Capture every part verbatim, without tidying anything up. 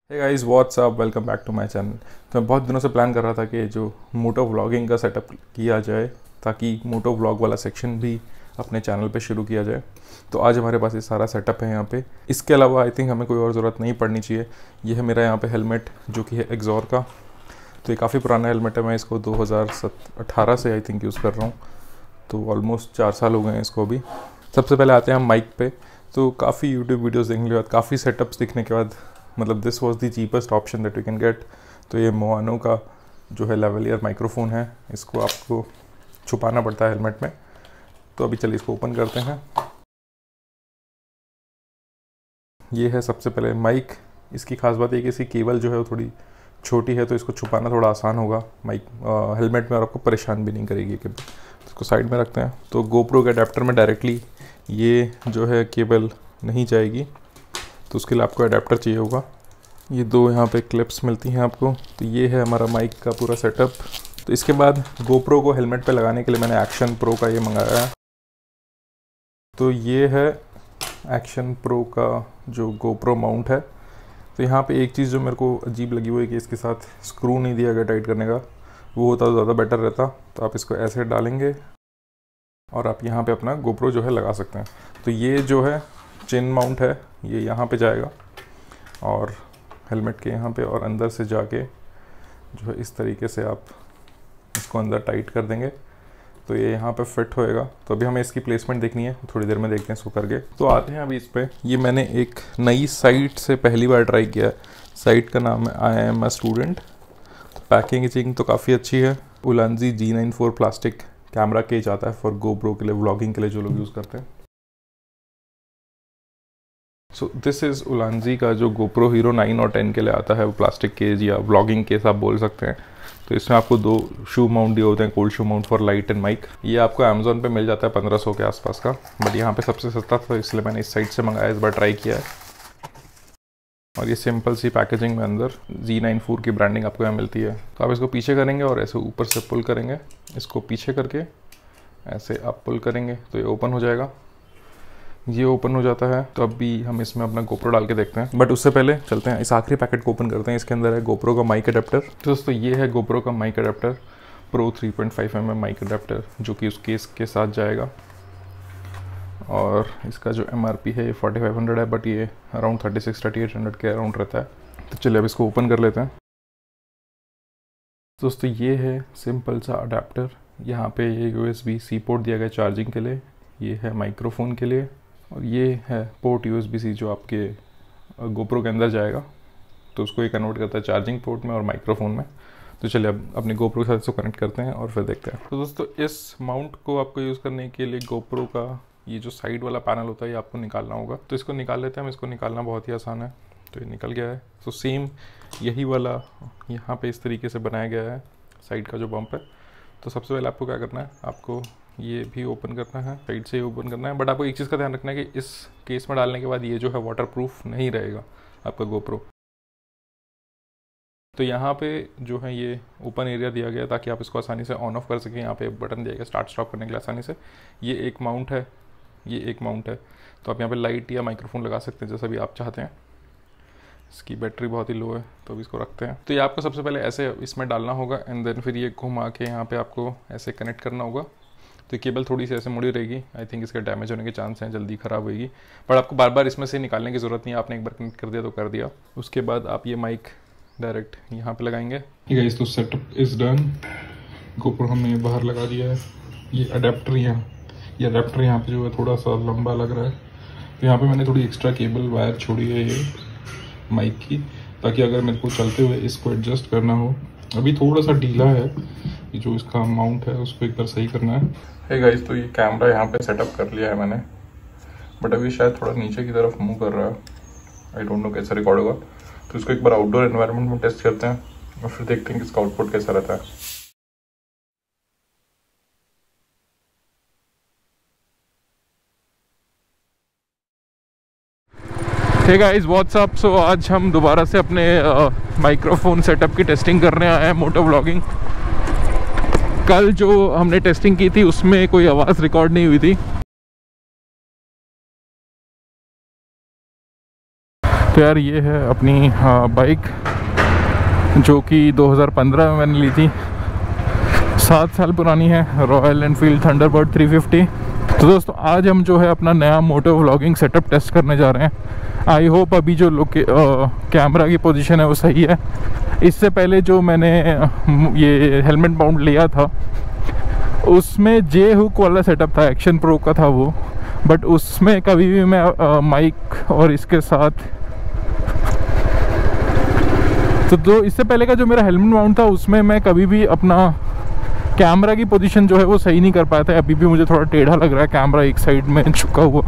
Hey guys what's up, welcome back to my channel. तो मैं बहुत दिनों से प्लान कर रहा था कि जो मोटो व्लॉगिंग का सेटअप किया जाए ताकि मोटो व्लॉग वाला सेक्शन भी अपने चैनल पे शुरू किया जाए। तो आज हमारे पास ये सारा सेटअप है यहाँ पे। इसके अलावा आई थिंक हमें कोई और ज़रूरत नहीं पड़नी चाहिए। ये है मेरा यहाँ पे हेलमेट जो कि है एक्सॉर का। तो ये काफ़ी पुराना हेलमेट है, मैं इसको दो हज़ार अठारह से आई थिंक यूज़ कर रहा हूँ। तो ऑलमोस्ट चार साल हो गए हैं इसको भी। सबसे पहले आते हैं हम माइक पे। तो काफ़ी यूट्यूब वीडियोज़ देखने के बाद, काफ़ी सेटअप्स देखने के बाद मतलब this was the cheapest option that you can get. तो ये मोआनो का जो है लेवलियर माइक्रोफोन है, इसको आपको छुपाना पड़ता है हेलमेट में। तो अभी चलिए इसको ओपन करते हैं। ये है सबसे पहले माइक। इसकी खास बात ये कि इसकी केबल जो है वो थोड़ी छोटी है, तो इसको छुपाना थोड़ा आसान होगा माइक हेलमेट में और आपको परेशान भी नहीं करेगी केबल। तो इसको साइड में रखते हैं। तो गोप्रो के अडेप्टर में डायरेक्टली ये जो है केबल नहीं जाएगी, तो उसके लिए आपको अडेप्टर चाहिए होगा। ये दो यहाँ पे क्लिप्स मिलती हैं आपको। तो ये है हमारा माइक का पूरा सेटअप। तो इसके बाद गोप्रो को हेलमेट पे लगाने के लिए मैंने एक्शन प्रो का ये मंगाया है। तो ये है एक्शन प्रो का जो गोप्रो माउंट है। तो यहाँ पे एक चीज़ जो मेरे को अजीब लगी हुई है कि इसके साथ स्क्रू नहीं दिया गया टाइट करने का। वो होता तो ज़्यादा बेटर रहता। तो आप इसको ऐसे डालेंगे और आप यहाँ पे अपना गोप्रो जो है लगा सकते हैं। तो ये जो है चिन माउंट है, ये यहाँ पे जाएगा और हेलमेट के यहाँ पे, और अंदर से जाके जो है इस तरीके से आप इसको अंदर टाइट कर देंगे तो ये यहाँ पे फिट होएगा। तो अभी हमें इसकी प्लेसमेंट देखनी है, थोड़ी देर में देखते हैं इसको करके। तो आते हैं अभी इस पे। ये मैंने एक नई साइट से पहली बार ट्राई किया है। साइट का नाम है I am a student. Packaging तो काफ़ी अच्छी है। Ulanzi G nine four plastic camera cage आता है फॉर गोप्रो के लिए, व्लॉगिंग के लिए जो लोग यूज़ करते हैं। सो दिस इज़ उलांजी का जो गोप्रो हीरो नाइन और टेन के लिए आता है, वो प्लास्टिक केज या व्लॉगिंग केस आप बोल सकते हैं। तो इसमें आपको दो शू माउंट दिए होते हैं, cold shoe mount for light and mic. ये आपको अमेजोन पे मिल जाता है पंद्रह सौ के आसपास का, बट यहाँ पे सबसे सस्ता था इसलिए मैंने इस साइट से मंगाया, इस बार ट्राई किया है। और ये सिंपल सी पैकेजिंग में अंदर जी नाइन फोर की ब्रांडिंग आपको यहाँ मिलती है। तो आप इसको पीछे करेंगे और ऐसे ऊपर से पुल करेंगे। इसको पीछे करके ऐसे आप पुल करेंगे तो ये ओपन हो जाएगा। ये ओपन हो जाता है। तो अभी हम इसमें अपना गोप्रो डाल के देखते हैं, बट उससे पहले चलते हैं इस आखिरी पैकेट को ओपन करते हैं। इसके अंदर है गोप्रो का माइक अडेप्टर। तो दोस्तों ये है गोप्रो का mic adapter, pro three point five M M mic adapter, जो कि उस केस के साथ जाएगा। और इसका जो एम आर पी है ये फोर्टी फाइव हंड्रेड है, बट ये around thirty six thirty eight hundred के अराउंड रहता है। तो चलिए अब इसको ओपन कर लेते हैं। दोस्तों ये है सिंपल सा अडेप्टर। यहाँ पे ये U S B C port दिया गया चार्जिंग के लिए, ये है माइक्रोफोन के लिए, और ये है port U S B C जो आपके गोप्रो के अंदर जाएगा। तो उसको ये कन्वर्ट करता है चार्जिंग पोर्ट में और माइक्रोफोन में। तो चलिए अब अपने गोप्रो के साथ इसको कनेक्ट करते हैं और फिर देखते हैं। तो दोस्तों इस माउंट को आपको यूज़ करने के लिए गोप्रो का ये जो साइड वाला पैनल होता है ये आपको निकालना होगा। तो इसको निकाल लेते हैं हम। इसको निकालना बहुत ही आसान है। तो ये निकल गया है। तो सेम यही वाला यहाँ पे इस तरीके से बनाया गया है साइड का जो बम्प है। तो सबसे पहले आपको क्या करना है, आपको ये भी ओपन करना है, साइड से ओपन करना है। बट आपको एक चीज़ का ध्यान रखना है कि इस केस में डालने के बाद ये जो है वाटरप्रूफ नहीं रहेगा आपका गोप्रो। तो यहाँ पे जो है ये ओपन एरिया दिया गया ताकि आप इसको आसानी से ऑन ऑफ कर सकें। यहाँ पे बटन दिया गया स्टार्ट स्टॉप करने के लिए आसानी से। ये एक माउंट है, ये एक माउंट है। तो आप यहाँ पे लाइट या माइक्रोफोन लगा सकते हैं जैसा भी आप चाहते हैं। इसकी बैटरी बहुत ही लो है तो अभी इसको रखते हैं। तो ये आपको सबसे पहले ऐसे इसमें डालना होगा एंड देन फिर ये घुमा के यहाँ पे आपको ऐसे कनेक्ट करना होगा। तो केबल थोड़ी सी ऐसे मुड़ी रहेगी। आई थिंक इसके डैमेज होने के चांस हैं, जल्दी ख़राब होगी। पर आपको बार बार इसमें से निकालने की ज़रूरत नहीं है, आपने एक बार कनेक्ट कर दिया तो कर दिया। उसके बाद आप ये माइक डायरेक्ट यहाँ पे लगाएंगे। गाइस तो सेटअप इज़ डन। गोप्रो हमने बाहर लगा दिया है। ये अडेप्टर यहाँ ये अडेप्टर यहाँ पे जो है थोड़ा सा लंबा लग रहा है। तो यहाँ पे मैंने थोड़ी एक्स्ट्रा केबल वायर छोड़ी है ये माइक की, ताकि अगर मेरे को चलते हुए इसको एडजस्ट करना हो। अभी थोड़ा सा ढीला है ये जो इसका माउंट है, उसको एक बार सही करना है। हे गाइस तो ये कैमरा यहाँ पे सेटअप कर लिया है मैंने, बट अभी शायद थोड़ा नीचे की तरफ मूव कर रहा है। आई डोंट नो कैसा रिकॉर्ड होगा। तो इसको एक बार आउटडोर एनवायरनमेंट में टेस्ट करते हैं और फिर देखते हैं कि इसका आउटपुट कैसा रहता है। Hey guys what's up. So आज हम दोबारा से अपने माइक्रोफोन सेटअप की टेस्टिंग करने आए हैं मोटो व्लॉगिंग। कल जो हमने टेस्टिंग की थी उसमें कोई आवाज़ रिकॉर्ड नहीं हुई थी। तो यार ये है अपनी बाइक जो कि दो हज़ार पंद्रह में मैंने ली थी, सात साल पुरानी है, Royal Enfield Thunderbird three fifty. तो दोस्तों आज हम जो है अपना नया मोटो व्लॉगिंग सेटअप टेस्ट करने जा रहे हैं। आई होप अभी जो लोके कैमरा की पोजीशन है वो सही है। इससे पहले जो मैंने ये हेलमेट माउंट लिया था उसमें जे हुक वाला सेटअप था, एक्शन प्रो का था वो, बट उसमें कभी भी मैं आ, माइक और इसके साथ तो दो इससे पहले का जो मेरा हेलमेट माउंट था उसमें मैं कभी भी अपना कैमरा की पोजीशन जो है वो सही नहीं कर पाया था। अभी भी मुझे थोड़ा टेढ़ा लग रहा है कैमरा एक साइड में झुका हुआ।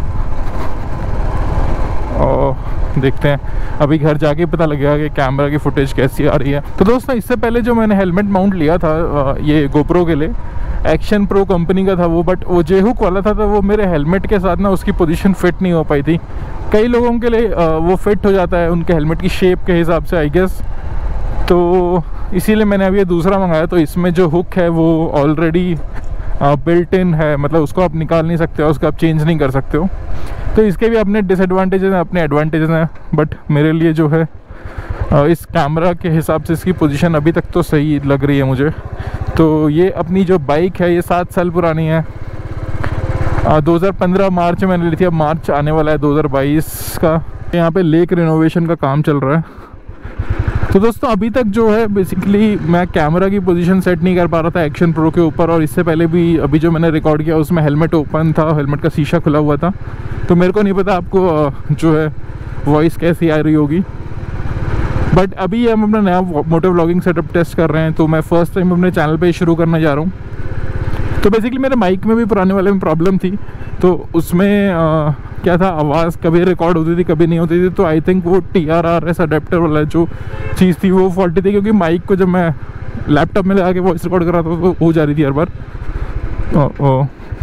और देखते हैं अभी घर जाके पता लगेगा कि कैमरा की फुटेज कैसी आ रही है। तो दोस्तों इससे पहले जो मैंने हेलमेट माउंट लिया था ये गोप्रो के लिए, एक्शन प्रो कंपनी का था वो, बट वो जे हुक वाला था, तो वो मेरे हेलमेट के साथ ना उसकी पोजीशन फिट नहीं हो पाई थी। कई लोगों के लिए वो फिट हो जाता है उनके हेलमेट की शेप के हिसाब से आई गेस, तो इसीलिए मैंने अभी ये दूसरा मंगाया। तो इसमें जो हुक है वो ऑलरेडी बिल्ट इन है, मतलब उसको आप निकाल नहीं सकते हो, उसको आप चेंज नहीं कर सकते हो। तो इसके भी अपने डिसएडवांटेजेस हैं, अपने एडवांटेजेस हैं, बट मेरे लिए जो है इस कैमरा के हिसाब से इसकी पोजीशन अभी तक तो सही लग रही है मुझे। तो ये अपनी जो बाइक है ये सात साल पुरानी है, दो हज़ार पंद्रह मार्च में मैंने ली थी, अब मार्च आने वाला है दो हज़ार बाईस का। यहाँ पे लेक रिनोवेशन का काम चल रहा है। तो दोस्तों अभी तक जो है बेसिकली मैं कैमरा की पोजीशन सेट नहीं कर पा रहा था एक्शन प्रो के ऊपर, और इससे पहले भी अभी जो मैंने रिकॉर्ड किया उसमें हेलमेट ओपन था, हेलमेट का शीशा खुला हुआ था। तो मेरे को नहीं पता आपको जो है वॉइस कैसी आ रही होगी, बट अभी हम अपना नया मोटो व्लॉगिंग सेटअप टेस्ट कर रहे हैं। तो मैं फर्स्ट टाइम अपने चैनल पे शुरू करने जा रहा हूँ। तो बेसिकली मेरे माइक में भी पुराने वाले में प्रॉब्लम थी, तो उसमें आ, क्या था, आवाज़ कभी रिकॉर्ड होती थी कभी नहीं होती थी। तो आई थिंक वो T R R S adapter वाला जो चीज़ थी वो फॉल्टी थी, क्योंकि माइक को जब मैं लैपटॉप में लगा के वॉइस रिकॉर्ड कर रहा था तो हो जा रही थी हर बार। ओ, ओ,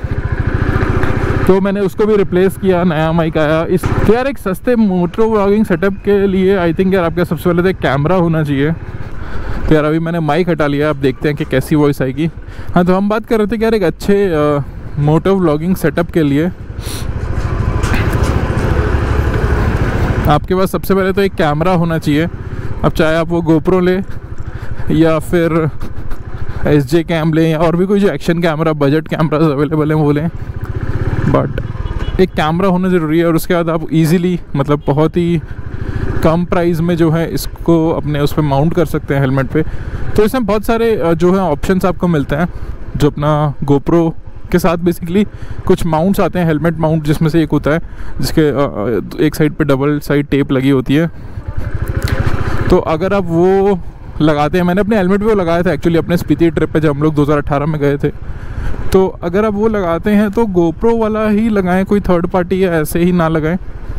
तो मैंने उसको भी रिप्लेस किया, नया माइक आया। इस तो यार एक सस्ते मोटो व्लॉगिंग सेटअप के लिए आई थिंक यार आपका सबसे पहले तो एक कैमरा होना चाहिए। तो यार अभी मैंने माइक हटा लिया, आप देखते हैं कि कैसी वॉइस आएगी। हाँ, तो हम बात कर रहे थे कि यार एक अच्छे मोटो व्लॉगिंग सेटअप के लिए आपके पास सबसे पहले तो एक कैमरा होना चाहिए। अब चाहे आप वो गोप्रो ले या फिर एस जे कैम लें या और भी कोई जो action camera budget cameras available हैं वो लें, बट एक कैमरा होना ज़रूरी है। और उसके बाद आप इजीली मतलब बहुत ही कम प्राइस में जो है इसको अपने उस पर माउंट कर सकते हैं हेलमेट पे। तो इसमें बहुत सारे जो है ऑप्शंस आपको मिलते हैं, जो अपना गोप्रो के साथ बेसिकली कुछ माउंट्स आते हैं, हेलमेट माउंट जिसमें से एक होता है जिसके एक साइड पे डबल साइड टेप लगी होती है। तो अगर आप वो लगाते हैं, मैंने अपने हेलमेट पे वो लगाया था एक्चुअली अपने स्पीति ट्रिप पे जब हम लोग दो हज़ार अठारह में गए थे। तो अगर आप वो लगाते हैं तो गोप्रो वाला ही लगाएं, कोई थर्ड पार्टी या ऐसे ही ना लगाएं,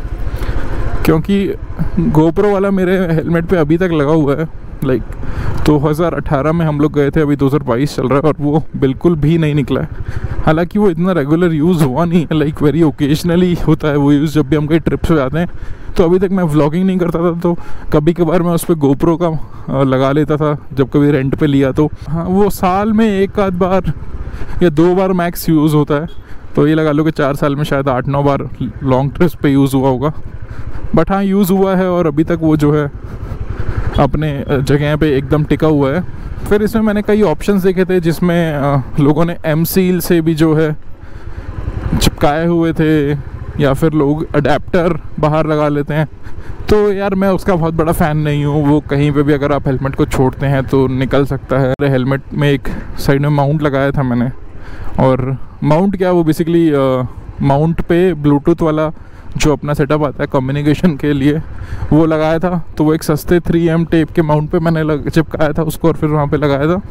क्योंकि गोप्रो वाला मेरे हेलमेट पे अभी तक लगा हुआ है। लाइक दो हज़ार अठारह में हम लोग गए थे, अभी दो हज़ार बाईस चल रहा है और वो बिल्कुल भी नहीं निकला है। हालांकि वो इतना रेगुलर यूज़ हुआ नहीं है, लाइक वेरी ओकेजनली होता है वो यूज़ जब भी हम कहीं ट्रिप्स पे जाते हैं। तो अभी तक मैं व्लॉगिंग नहीं करता था, तो कभी कभार मैं उस पर गोप्रो का लगा लेता था जब कभी रेंट पे लिया। तो हाँ, वो साल में एक आध बार या दो बार मैक्स यूज़ होता है। तो ये लगा लो कि चार साल में शायद आठ नौ बार लॉन्ग ट्रिप्स पे यूज़ हुआ होगा, बट हाँ यूज़ हुआ है और अभी तक वो जो है अपने जगह पे एकदम टिका हुआ है। फिर इसमें मैंने कई ऑप्शंस देखे थे जिसमें लोगों ने एम सील से भी जो है चिपकाए हुए थे, या फिर लोग अडेप्टर बाहर लगा लेते हैं। तो यार मैं उसका बहुत बड़ा फ़ैन नहीं हूँ। वो कहीं पे भी अगर आप हेलमेट को छोड़ते हैं तो निकल सकता है। हेलमेट में एक साइड में माउंट लगाया था मैंने, और माउंट क्या वो बेसिकली माउंट पे ब्लूटूथ वाला जो अपना सेटअप आता है कम्युनिकेशन के लिए वो लगाया था। तो वो एक सस्ते थ्री एम टेप के माउंट पे मैंने लग चिपकाया था उसको और फिर वहाँ पे लगाया था।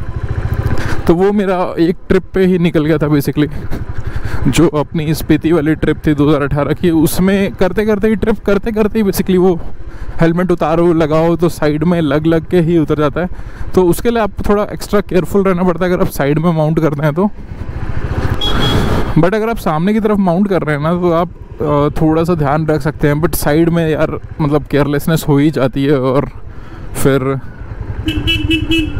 तो वो मेरा एक ट्रिप पे ही निकल गया था बेसिकली, जो अपनी स्पीति वाली ट्रिप थी दो हज़ार अठारह की। उसमें करते करते ही ट्रिप करते करते ही बेसिकली वो हेलमेट उतारो लगाओ तो साइड में लग लग के ही उतर जाता है। तो उसके लिए आप थोड़ा एक्स्ट्रा केयरफुल रहना पड़ता है अगर आप साइड में माउंट करते हैं तो। बट अगर आप सामने की तरफ माउंट कर रहे हैं ना तो आप थोड़ा सा ध्यान रख सकते हैं, बट साइड में यार मतलब केयरलेसनेस हो ही जाती है। और फिर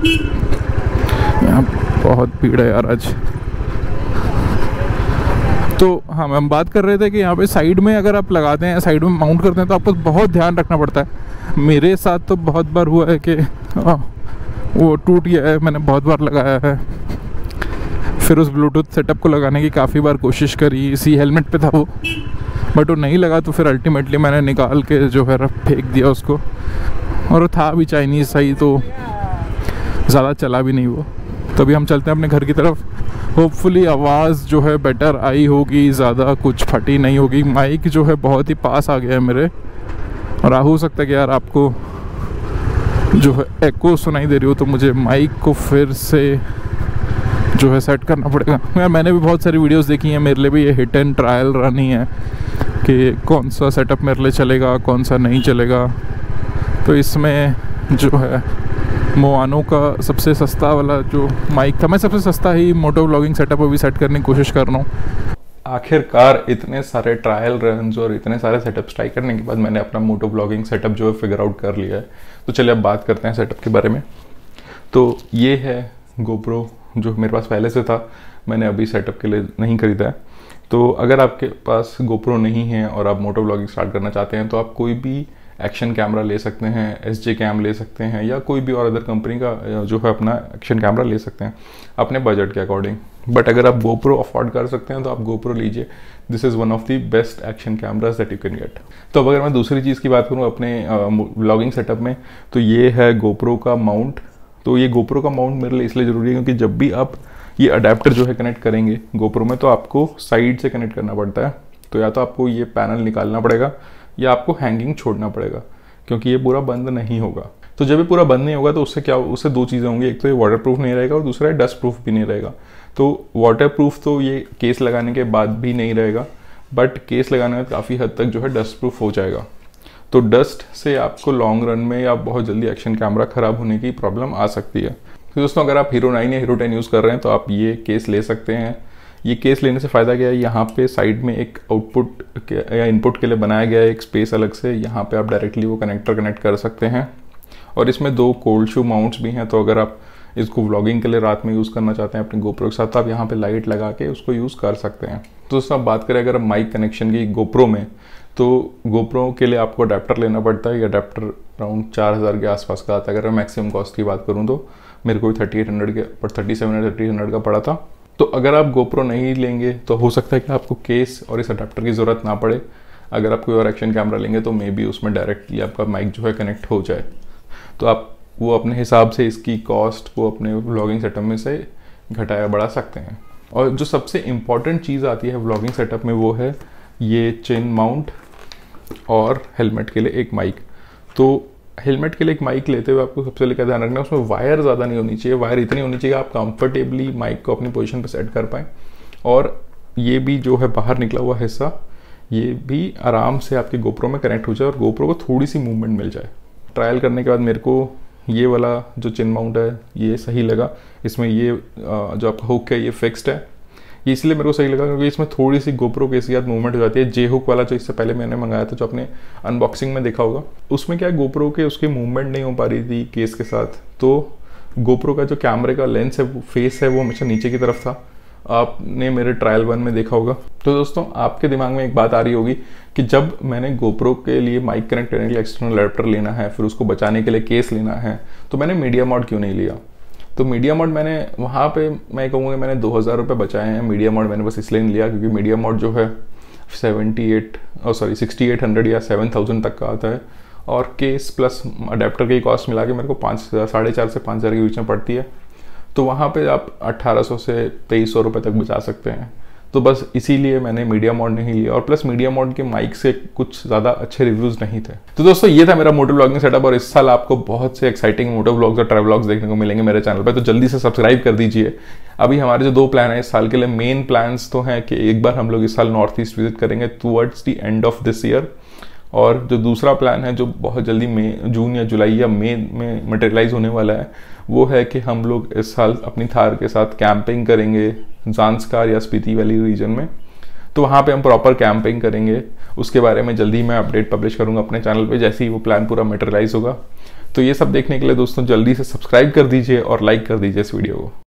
यहाँ बहुत भीड़ है यार आज। तो हाँ, हम बात कर रहे थे कि यहाँ पे साइड में अगर आप लगाते हैं, साइड में माउंट करते हैं, तो आपको बहुत ध्यान रखना पड़ता है। मेरे साथ तो बहुत बार हुआ है कि वो टूट गया है, मैंने बहुत बार लगाया है। फिर उस ब्लूटूथ सेटअप को लगाने की काफ़ी बार कोशिश करी, इसी हेलमेट पे था वो, बट वो नहीं लगा। तो फिर अल्टीमेटली मैंने निकाल के जो है फेंक दिया उसको, और वो था भी चाइनीज़ सही, तो ज़्यादा चला भी नहीं वो। तो अभी हम चलते हैं अपने घर की तरफ। होपफुली आवाज़ जो है बेटर आई होगी, ज़्यादा कुछ फटी नहीं होगी। माइक जो है बहुत ही पास आ गया है मेरे, और हो सकता है कि यार आपको जो है एको सुनाई दे रही हो, तो मुझे माइक को फिर से जो है सेट करना पड़ेगा। यार मैंने भी बहुत सारी वीडियोस देखी हैं, मेरे लिए भी ये हिट एंड ट्रायल रन ही है कि कौन सा सेटअप मेरे लिए चलेगा, कौन सा नहीं चलेगा। तो इसमें जो है मोआनो का सबसे सस्ता वाला जो माइक था, मैं सबसे सस्ता ही मोटो व्लॉगिंग सेटअप अभी सेट करने की कोशिश कर रहा हूँ। आखिरकार इतने सारे ट्रायल रन्स और इतने सारे सेटअप्स ट्राई करने के बाद मैंने अपना मोटो व्लॉगिंग सेटअप जो है फिगर आउट कर लिया है। तो चलिए अब बात करते हैं सेटअप के बारे में। तो ये है गोप्रो जो मेरे पास पहले से था, मैंने अभी सेटअप के लिए नहीं खरीदा है। तो अगर आपके पास गोप्रो नहीं है और आप मोटो व्लॉगिंग स्टार्ट करना चाहते हैं, तो आप कोई भी एक्शन कैमरा ले सकते हैं, एस जे कैम ले सकते हैं, या कोई भी और अदर कंपनी का जो है अपना एक्शन कैमरा ले सकते हैं अपने बजट के अकॉर्डिंग। बट अगर आप गोप्रो अफोर्ड कर सकते हैं तो आप गोप्रो लीजिए। This is one of the best action cameras that you can get. तो अब अगर मैं दूसरी चीज़ की बात करूँ अपने व्लॉगिंग सेटअप में, तो ये है गोप्रो का माउंट। तो ये गोप्रो का माउंट मेरे लिए इसलिए ज़रूरी है क्योंकि जब भी आप ये अडेप्टर जो है कनेक्ट करेंगे गोप्रो में, तो आपको साइड से कनेक्ट करना पड़ता है। तो या तो आपको ये पैनल निकालना पड़ेगा या आपको हैंगिंग छोड़ना पड़ेगा, क्योंकि ये पूरा बंद नहीं होगा। तो जब ये पूरा बंद नहीं होगा तो उससे क्या, उससे दो चीज़ें होंगी, एक तो ये वाटर प्रूफ नहीं रहेगा और दूसरा है डस्ट प्रूफ भी नहीं रहेगा। तो वाटर प्रूफ तो ये केस लगाने के बाद भी नहीं रहेगा, बट केस लगाने में काफ़ी हद तक जो है डस्ट प्रूफ हो जाएगा। तो डस्ट से आपको लॉन्ग रन में या बहुत जल्दी एक्शन कैमरा ख़राब होने की प्रॉब्लम आ सकती है। तो दोस्तों अगर आप हीरो नाइन या हीरो टेन यूज़ कर रहे हैं तो आप ये केस ले सकते हैं। ये केस लेने से फ़ायदा क्या है, यहाँ पे साइड में एक आउटपुट या इनपुट के लिए बनाया गया है एक स्पेस अलग से, यहाँ पे आप डायरेक्टली वो कनेक्टर कनेक्ट कर सकते हैं। और इसमें दो कोल्ड शू माउंट्स भी हैं, तो अगर आप इसको व्लॉगिंग के लिए रात में यूज़ करना चाहते हैं अपने गोप्रो के साथ, तो आप यहाँ पे लाइट लगा के उसको यूज़ कर सकते हैं। तो दोस्तों आप बात करें अगर माइक कनेक्शन की गोप्रो में, तो गोप्रो के लिए आपको अडेप्टर लेना पड़ता है। ये अडेप्टर अराउंड चार हज़ार के आसपास का आता है। अगर मैं मैक्सिमम कॉस्ट की बात करूँ तो मेरे को थर्टी एट हंड्रेड के पर thirty seven hundred thirty hundred का पड़ा था। तो अगर आप गोप्रो नहीं लेंगे तो हो सकता है कि आपको केस और इस अडेप्टर की ज़रूरत ना पड़े। अगर आप कोई और एक्शन कैमरा लेंगे तो मे बी उसमें डायरेक्टली आपका माइक जो है कनेक्ट हो जाए। तो आप वो अपने हिसाब से इसकी कॉस्ट को अपने व्लॉगिंग सेटअप में से घटाया बढ़ा सकते हैं। और जो सबसे इम्पॉर्टेंट चीज़ आती है व्लॉगिंग सेटअप में वो है ये चेन माउंट और हेलमेट के लिए एक माइक। तो हेलमेट के लिए एक माइक लेते हुए आपको सबसे पहले क्या ध्यान रखना है, उसमें वायर ज़्यादा नहीं होनी चाहिए। वायर इतनी होनी चाहिए आप कंफर्टेबली माइक को अपनी पोजीशन पर सेट कर पाएँ, और ये भी जो है बाहर निकला हुआ हिस्सा ये भी आराम से आपके गोप्रो में कनेक्ट हो जाए और गोप्रो को थोड़ी सी मूवमेंट मिल जाए। ट्रायल करने के बाद मेरे को ये वाला जो चिन माउंट है ये सही लगा। इसमें ये जो आपका हुक है ये फिक्स्ड है, ये इसलिए मेरे को सही लगा क्योंकि इसमें थोड़ी सी गोप्रो के साथ मूवमेंट हो जाती है। जे हुक वाला जो इससे पहले मैंने मंगाया था, जो आपने अनबॉक्सिंग में देखा होगा, उसमें क्या गोप्रो के उसकी मूवमेंट नहीं हो पा रही थी केस के साथ। तो गोप्रो का जो कैमरे का लेंस है, वो फेस है, वो हमेशा नीचे की तरफ था। आपने मेरे ट्रायल वन में देखा होगा। तो दोस्तों आपके दिमाग में एक बात आ रही होगी कि जब मैंने गोप्रो के लिए माइक कनेक्ट करने के लिए एक्सटर्नल अडेप्टर लेना है, फिर उसको बचाने के लिए केस लेना है, तो मैंने मीडिया मोड क्यों नहीं लिया। तो मीडिया मोड मैंने वहाँ पे मैं कहूँगा मैंने दो हज़ार रुपये बचाए हैं। मीडिया मोड मैंने बस इसलिए नहीं लिया क्योंकि मीडिया मोड जो है सेवेंटी एट और सॉरी सिक्सटी एट हंड्रेड या सेवन थाउजेंड तक का आता है, और केस प्लस अडेप्टर की कॉस्ट मिला के मेरे को पाँच हज़ार साढ़े चार से पाँच हज़ार के बीच में पड़ती है। तो वहाँ पे आप अट्ठारह सौ से तेईस सौ रुपये तक बचा सकते हैं। तो बस इसीलिए मैंने मीडिया मोड नहीं लिया, और प्लस मीडिया मोड के माइक से कुछ ज़्यादा अच्छे रिव्यूज़ नहीं थे। तो दोस्तों ये था मेरा मोटो व्लॉगिंग सेटअप, और इस साल आपको बहुत से एक्साइटिंग मोटो व्लॉग्स और ट्रैवल व्लॉग्स देखने को मिलेंगे मेरे चैनल पे। तो जल्दी से सब्सक्राइब कर दीजिए। अभी हमारे जो दो प्लान है इस साल के लिए, मेन प्लान्स तो हैं कि एक बार हम लोग इस साल नॉर्थ ईस्ट विजिट करेंगे towards the end of this year, और जो दूसरा प्लान है जो बहुत जल्दी मई जून या जुलाई या मई में मटेरियलाइज होने वाला है, वो है कि हम लोग इस साल अपनी थार के साथ कैंपिंग करेंगे ज़ांस्कार या स्पीति वैली रीजन में। तो वहाँ पे हम प्रॉपर कैंपिंग करेंगे। उसके बारे में जल्दी मैं अपडेट पब्लिश करूँगा अपने चैनल पे जैसे ही वो प्लान पूरा मटेरियलाइज होगा। तो ये सब देखने के लिए दोस्तों जल्दी से सब्सक्राइब कर दीजिए और लाइक कर दीजिए इस वीडियो को।